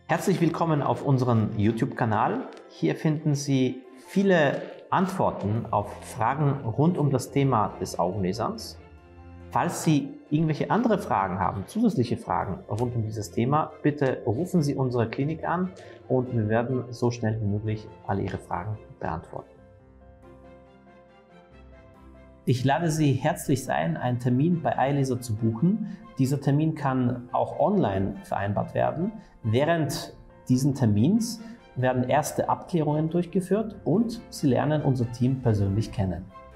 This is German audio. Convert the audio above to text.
Herzlich willkommen auf unserem YouTube-Kanal. Hier finden Sie viele Antworten auf Fragen rund um das Thema des Augenlaserns. Falls Sie irgendwelche andere Fragen haben, zusätzliche Fragen rund um dieses Thema, bitte rufen Sie unsere Klinik an und wir werden so schnell wie möglich alle Ihre Fragen beantworten. Ich lade Sie herzlich ein, einen Termin bei iLaser zu buchen. Dieser Termin kann auch online vereinbart werden. Während diesen Termins werden erste Abklärungen durchgeführt und Sie lernen unser Team persönlich kennen.